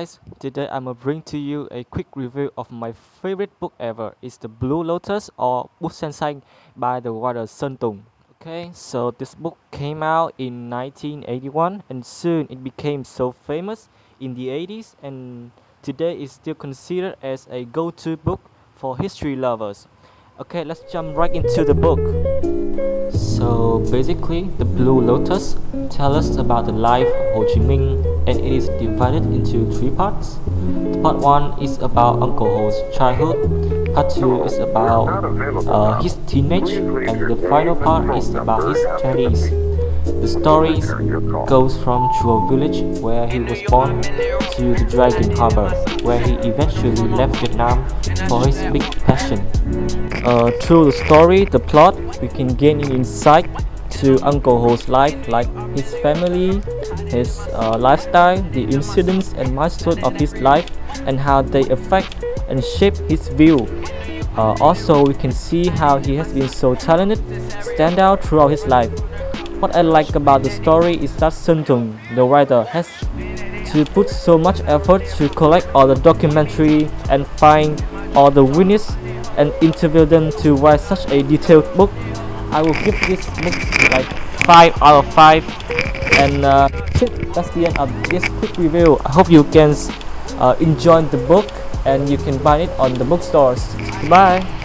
guys, today I'm gonna bring to you a quick review of my favorite book ever. It's The Blue Lotus or Bút Sen Xanh by the writer Sơn Tùng. Okay, so this book came out in 1981 and soon it became so famous in the 80s and today is still considered as a go-to book for history lovers. Okay, let's jump right into the book. So basically, The Blue Lotus tells us about the life of Ho Chi Minh and it is divided into three parts. Part 1 is about Uncle Ho's childhood, part 2 is about his teenage, and the final part is about his 20s. The story goes from Chùa village where he was born to the Dragon Harbor where he eventually left Vietnam for his big passion. Through the story, the plot, we can gain an insight to Uncle Ho's life, like his family, his lifestyle, the incidents and milestones of his life, and how they affect and shape his view. Also, we can see how he has been so talented, stand out throughout his life. What I like about the story is that Sơn Tùng, the writer, has to put so much effort to collect all the documentary and find all the witnesses and interview them to write such a detailed book. I will give this book like 5 out of 5, and that's the end of this quick review. I hope you can enjoy the book and you can buy it on the bookstores. Bye.